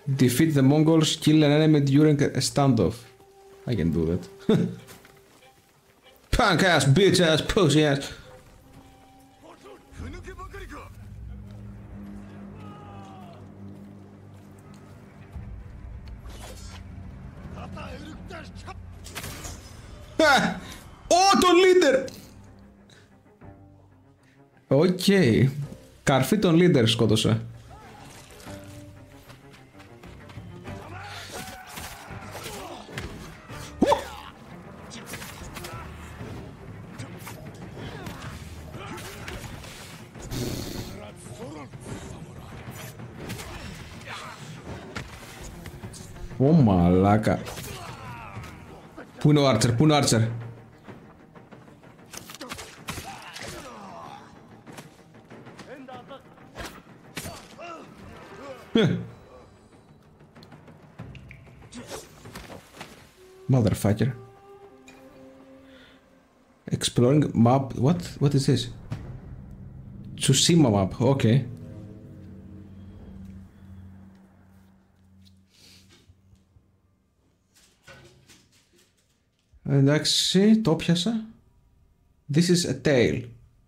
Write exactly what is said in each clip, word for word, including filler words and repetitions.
Defeat the Mongols, kill an enemy during a standoff. I can do that. Punk ass, bitch ass, pussy ass. Ω, τον leader! Οκ. Okay. Καρφί τον leader σκότωσε. Ω, μαλάκα. Πού είναι ο Άρτσερ, πού είναι ο Άρτσερ? Motherfucker. Exploring map. What? What is this? Tsushima map. Okay. Εντάξει, το πιάσα. This is a tale.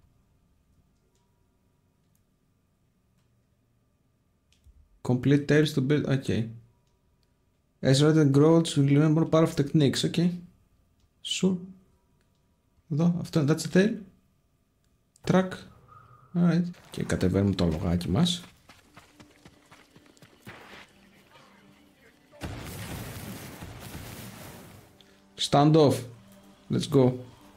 Complete tales to build. Okay. As Red grows, you learn more powerful techniques. Okay. Sure. Εδώ, αυτό, that's a tale. Track. Alright. Και κατεβαίνουμε το λογάκι μας. Stand off. Let's go.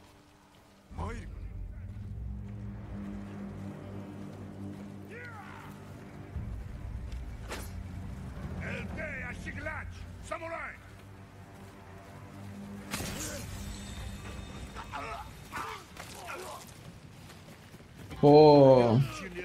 Oh.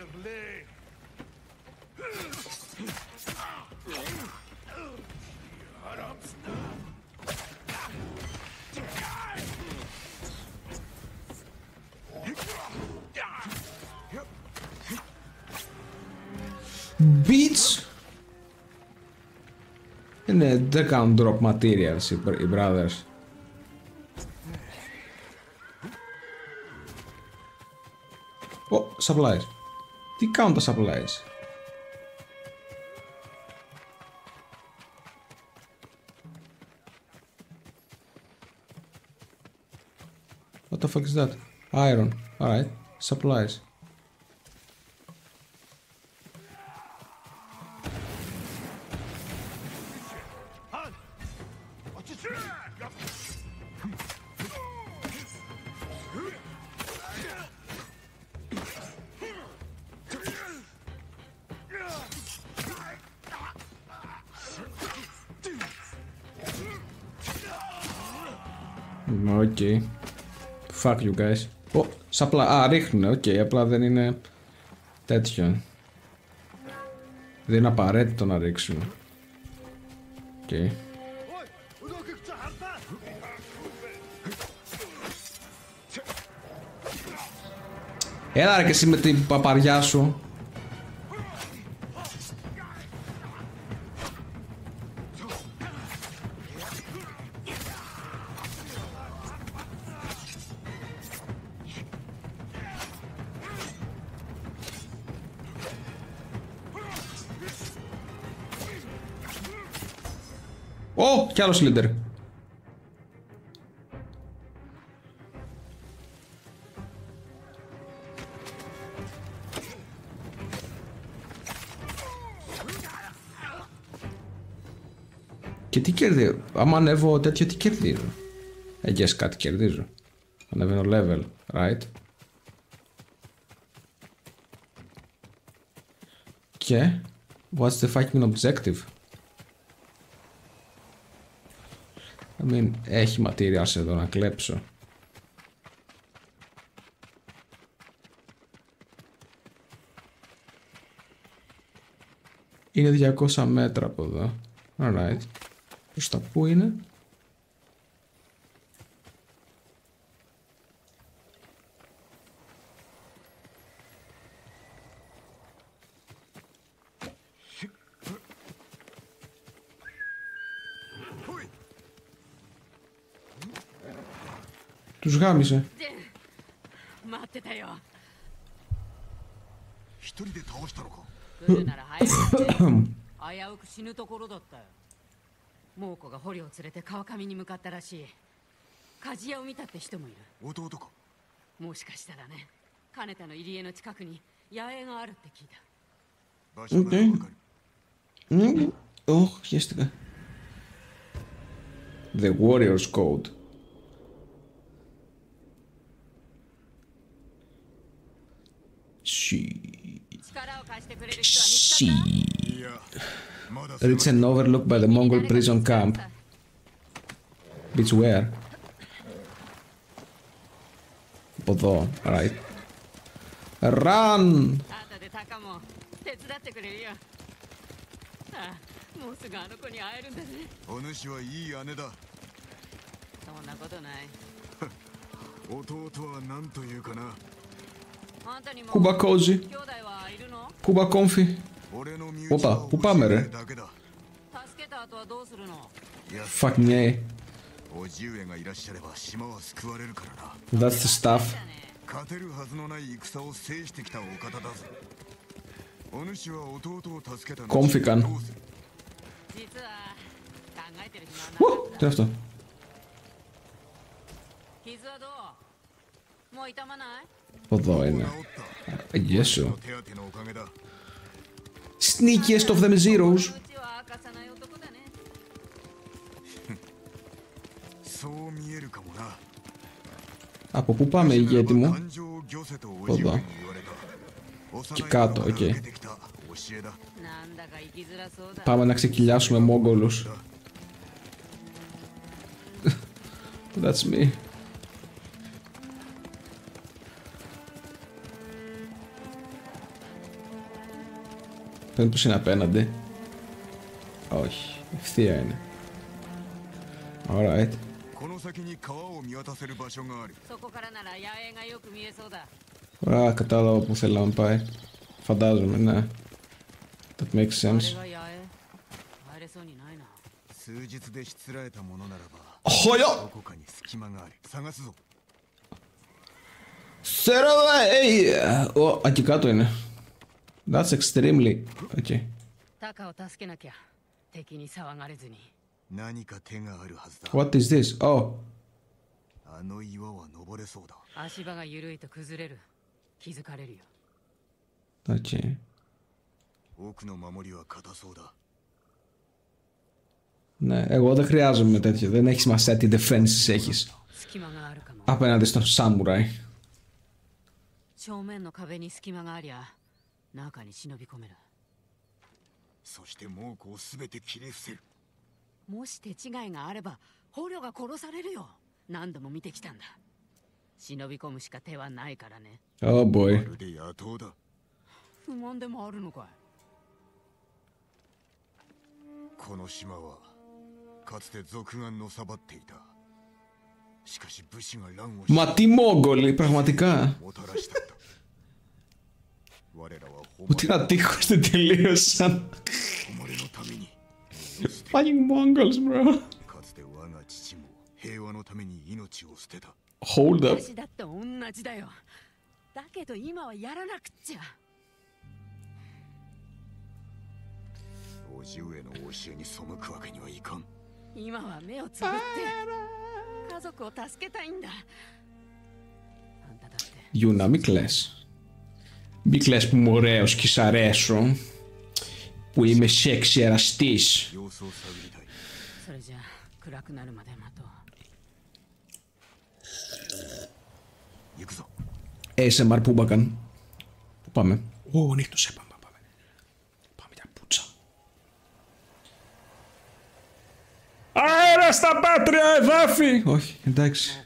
Bitch. Ναι, δεν κάνουν drop materials οι brothers. Ω, oh, supplies. Τι κάνουν τα supplies? What the fuck is that? Iron. Alright. Supplies. Okay. Fuck you guys. Oh, supply. Α, ρίχνουνε. Οκ, okay, απλά δεν είναι τέτοιο. Δεν είναι απαραίτητο να ρίξουν. Οκ. Okay. Έλα ρε και εσύ με την παπαριά σου. Ω, κι άλλος leader. Και τι κερδίζω? Άμα ανέβω τέτοιο, τι κερδίζω? Εγγες κάτι κερδίζω. Ανεβαίνω level, right? Και what's the fucking objective? I mean, έχει materials εδώ να κλέψω. Είναι διακόσια μέτρα από εδώ. Alright. Προς τα πού είναι? Τους γάμισε. Ωχ, χαίστηκα. The Warrior's Code. Reach an overlook by the Mongol prison camp. Bitch, where? Από εδώ, right. Run! Κουμπα κόζι. Κουμπα κόμφι. Όπα, πού πάμε ρε? Fuck me. That's the stuff. Κόμφηκαν. Τι είναι αυτό? Εδώ είναι. Αγιέσου. Sneakiest of them zeros. Από πού πάμε, ηγέτη μου? Εδώ. Και κάτω, οκ. Okay. Πάμε να ξεκυλιάσουμε Μόγγολους. That's me. Πέντε πως είναι απέναντι. Όχι, ευθεία είναι. Alright. Ωραία, κατάλαβα που θέλω να πάει. Φαντάζομαι, ναι. That makes sense. Χωλιό! Σεραβέ! Α, και κάτω είναι. That's extremely... Okay. What is this? Oh. Okay. Ναι, εγώ δεν χρειάζομαι τέτοιο. Δεν έχει σημασία τι defenses έχεις απέναντι στον σάμουράι. Oh boy. Μα τι Μόγγολοι, πραγματικά. Ούτε ένα τείχος δεν τελείωσαν. Fucking Mongols, bro. Hold up. Γιούνα, μη κλαις. Μη κλαις που είμαι ωραίος και σ' αρέσω. Που είμαι σεξι εραστής. έι ες εμ αρ Πούμπακαν. Πού πάμε? Ω, νύχτωσε, πάμε, πάμε. Πάμε για πουτσα. Αέρα στα πάτρια εδάφη! Όχι, εντάξει.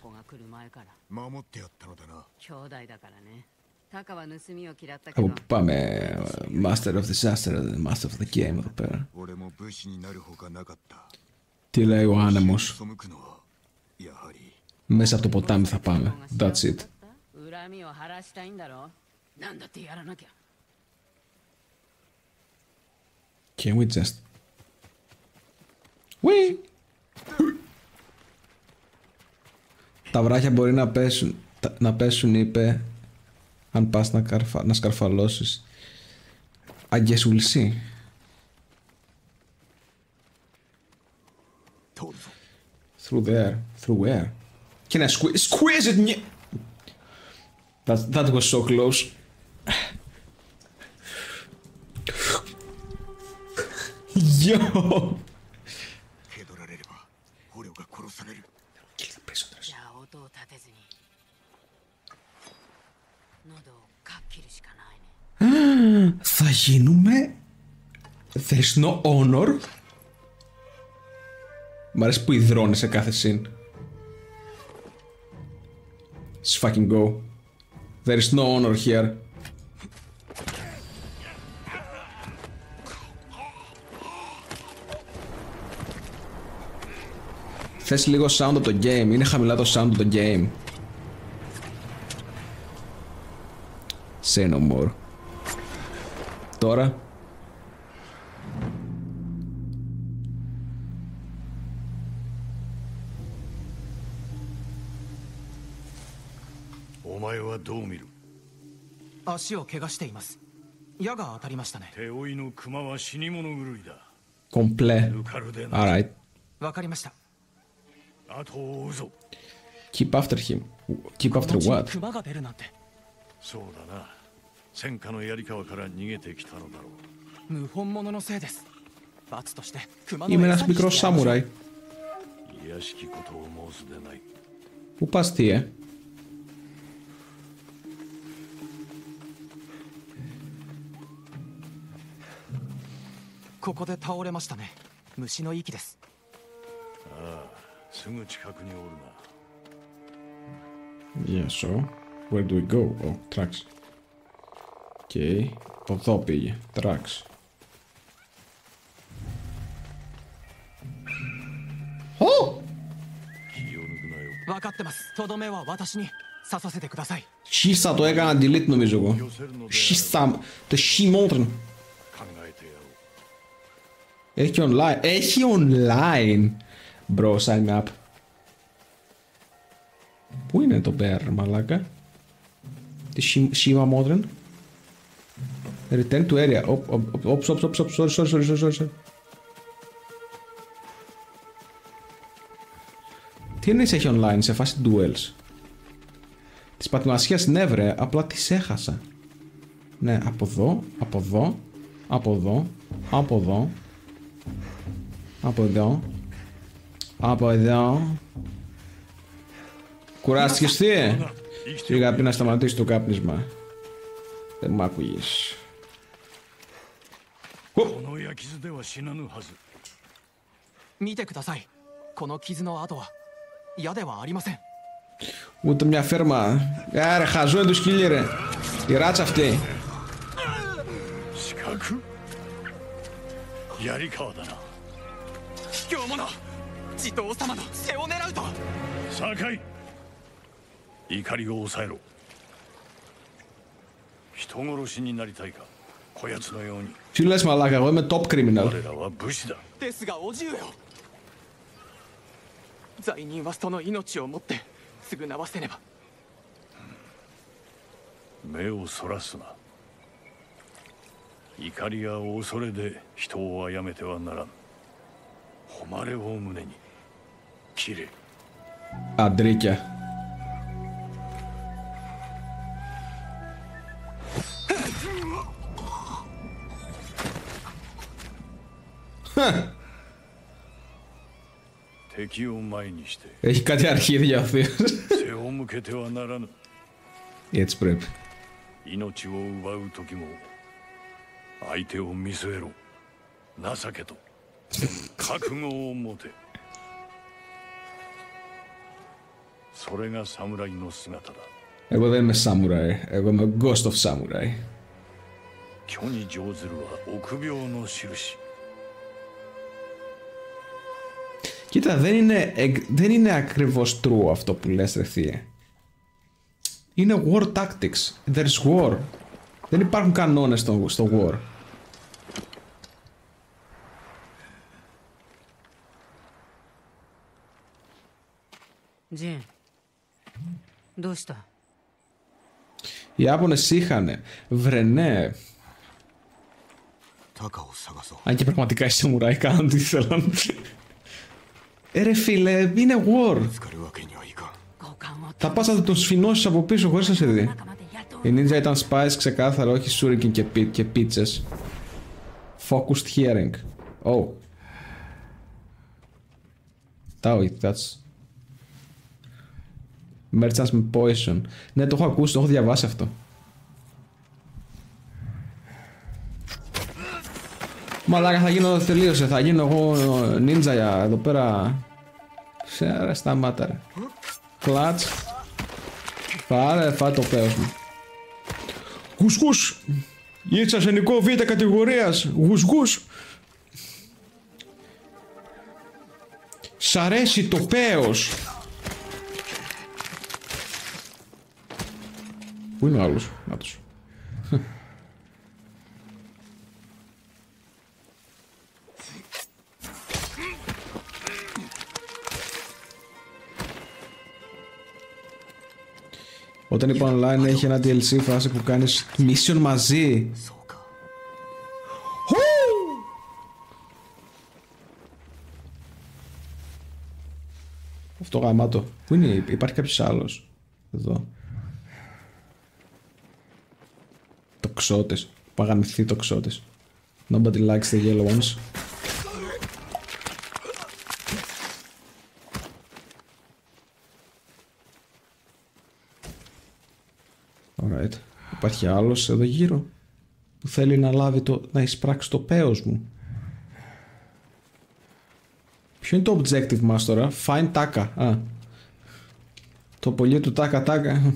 Από πού πάμε? Master of Disaster, Master of the Game εδώ πέρα. Τι λέει ο άνεμος? Μέσα από το ποτάμι θα πάμε. That's it. Can we just... Wee! Τα βράδια Βράχια μπορεί να πέσουν, να πέσουν, είπε, αν πας να, καρφα, να σκαρφαλώσεις. I guess we'll see. Through there. Through where? Can I squeeze, squeeze it? That, that was so close. Yo! Kill the prisoners. Θα γίνουμε... There's no honor. Μ' αρέσει που υδρώνει σε κάθε scene. Let's fucking go. There is no honor here. Θες λίγο sound από το game. Είναι χαμηλά το sound από το game. Say no more. Τώρα. Κομπλέ. Alright. Keep after him. Keep after what? そうだな。戦火の槍川から逃げてきたのだろう。 無本物のせいです。罰として熊の Είμαι ένας μικρός σάμουραι. いやしきことを申すでない。 Πού πας τι, ε? ここで倒れましたね。虫の息です。 ああ、すぐ近くにおるな。 Yeah, so where do we go? Oh, tracks. Okay, εδώ πήγε. Tracks. Oh! 気を抜くなよ。 分かってます。とどめは私に刺させてください。 Σίσα το έκανα delete νομίζω εγώ. Σίσα, το σιμόντρν. 考えてやろう。 Έχει online. Έχει online. Bro, sign me up. Πού είναι το bear, μαλάκα? Τη Shiva Modern. Return to area. Οπ, οπ, οπ, οπ, οπ, οπ, sorry, sorry, sorry, sorry, sorry. Τι εννοείς έχει online σε φάση duels? Της πατημασίας ναι βρε, απλά τις έχασα. Ναι, από εδώ, από εδώ, από εδώ, από εδώ, από εδώ, από εδώ. Κουράστηκες τι, ε? Πήγα πριν να σταματήσει το κάπνισμα. Δεν μ' άκουγες. この焼き傷では死なぬはず。 見てください。この傷の跡は矢ではありません。 Ούτε μια φέρμα. Άρε, χαζό είναι το σκύλι ρε. Η ράτσα αυτή. 四角槍川だな。 卑怯者、地頭様の背を狙うと。 酒井、怒りを抑えろ。人殺しになりたいか、こやつのように。 Τι λες μαλάκα, εγώ είμαι top criminal. 我らは武士だ。 ですがおじゅうよ、罪人はその命をもって償わせねば。 目をそらすな。怒りや恐れで人を殺めてはならん。誉れを胸に切れ。 Αντρίκια. Έχει κάτι αρχίδια ο θείος. Έτσι πρέπει. Εγώ δεν είμαι samurai. Εγώ είμαι ghost of samurai. Κοίτα, δεν είναι, δεν είναι ακριβώς true αυτό που λες ρε θεία. Είναι war tactics. There's war. Δεν υπάρχουν κανόνες στο, στο war. Jin, どうした？ Οι Ιάπωνες είχανε. Βρε ναι. Αν και πραγματικά οι σαμουράι κάνουν τι ήθελαν. Ε ρε φίλε, είναι war. Θα πας να τον σφινώσεις από πίσω χωρίς να σε δει. Η ninja ήταν spies ξεκάθαρα, όχι shuriken και, πι, και πίτσες. Focused hearing. Oh. Tao, that's... Merchants με poison. Ναι, το έχω ακούσει, το έχω διαβάσει αυτό. Μαλάκα, θα γίνω, τελείωσε, θα γίνω εγώ ninja εδώ πέρα. Σε ρε, σταμάτα ρε. Κλατς. Φάρε, φά το πέος μου. Γουσγούς. Ήρθα σε νοικό β' κατηγορίας. Γουσγούς. Σ' αρέσει το πέος. Πού είναι ο άλλος, να τους. Όταν είπα online έχει ένα ντι ελ σι φάση που κάνεις mission μαζί. Αυτό γαμάτο. Πού είναι, υπάρχει κάποιος άλλος. Εδώ. Τοξότες. Παγαμηθεί τοξότες. Nobody likes the yellow ones. Alright. Υπάρχει άλλος εδώ γύρω που θέλει να λάβει το, να εισπράξει το πέος μου. Ποιο είναι το objective μας τώρα? Find Taka. Α. Το πολύ του Taka Taka.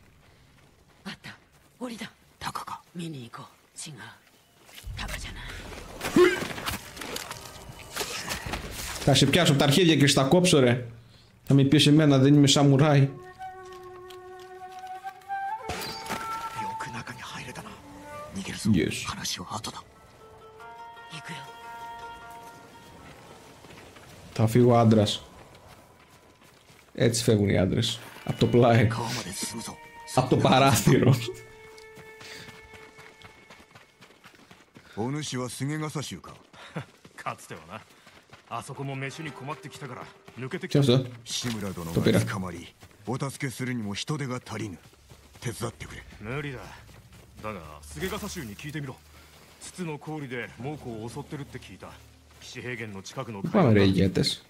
Θα σε πιάσω από τα αρχίδια και στα κόψω ρε. Θα με πεις εμένα, δεν είμαι σαμουράι. Yes. Θα φύγω άντρας. Έτσι φεύγουν οι άντρες. Από το πλάι. Από το παράθυρο. Ποιο αυτό? Το πήρα. Πού πάμε ρε ηγέτες?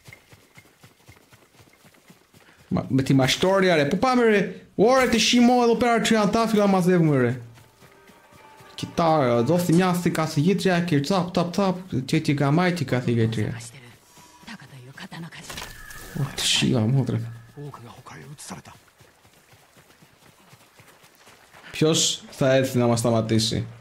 Μα, με τη μαστόρια ρε, πού πάμε ρε? Ωραία τη Σιμό εδώ πέρα τριαντάφυλλα μαζεύουμε ρε. Κοιτάω, δώστε μια καθηγήτρια και τσαπ τσαπ τσαπ και τη γαμάει την καθηγήτρια. Ω, τη σίγα μου ρε. Ποιος θα έρθει να μας σταματήσει?